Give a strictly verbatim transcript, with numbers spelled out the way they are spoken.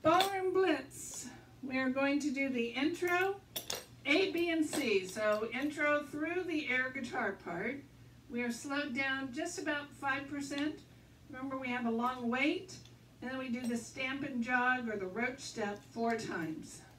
Ballroom Blitz. We are going to do the intro, A, B, and C. So intro through the air guitar part. We are slowed down just about five percent. Remember, we have a long wait, and then we do the stamp and jog or the roach step four times.